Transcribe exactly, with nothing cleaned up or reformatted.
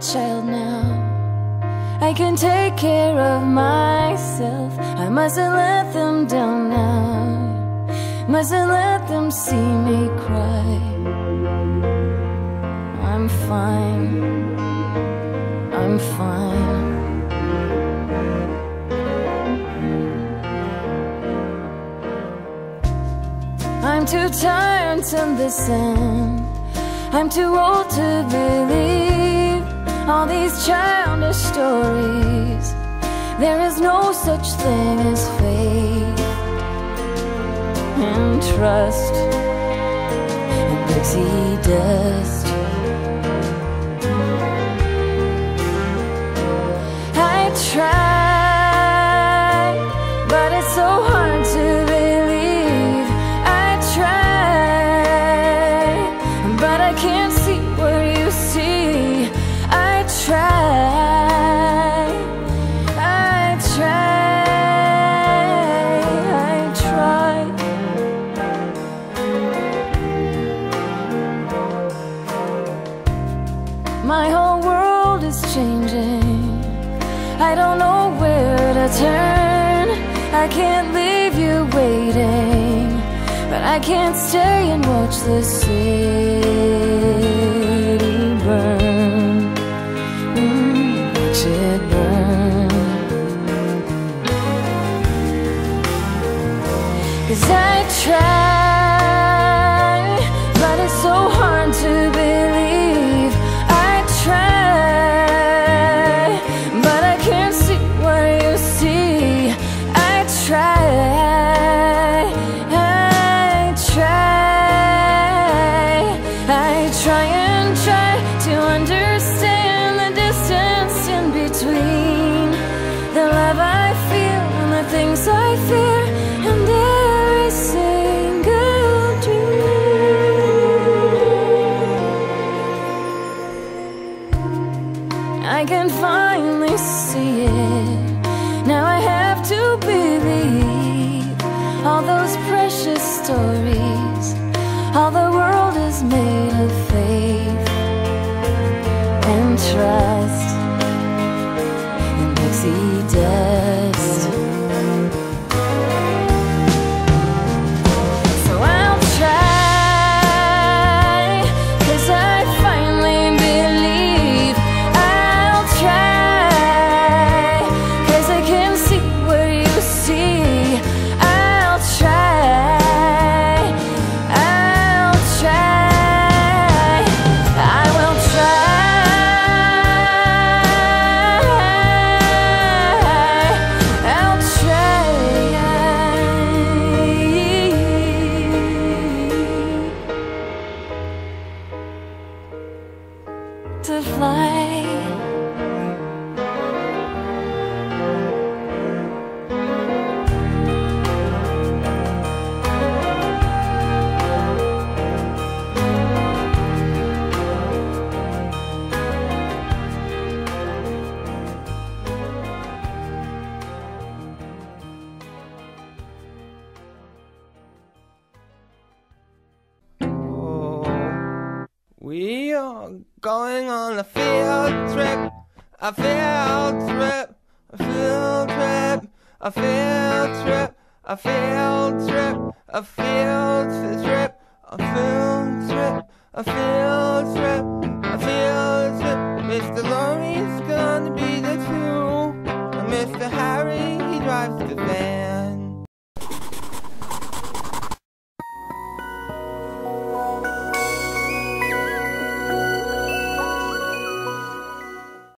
child now. I can take care of myself. I mustn't let them down now. Mustn't let them see me cry. I'm fine. I'm fine. I'm too tired to listen. I'm too old to believe all these childish stories. There is no such thing as faith and trust and pixie dust. I try, but it's so hard to believe. I try, but I can't see what you see. I try, I try, I try. My whole world is changing. I don't know where to turn. I can't leave you waiting, but I can't stay and watch the city burn. Mm, watch it burn. 'Cause I try, but it's so hard to believe. I try, but I can't see what you see. I try, I try, I try and try to understand the distance in between the love I feel and the things I fear, and every single dream. I can finally see it. Now I have to believe all those precious stories. All the world is made of faith and trust and pixie dust. So I'll try, 'cause I finally believe. I'll try, 'cause I can see what you see. I'll try, I'll try, I will try, I'll try to fly. We are going on a field trip, a field trip, a field trip, a field trip, a field trip, a field trip, a field trip, a field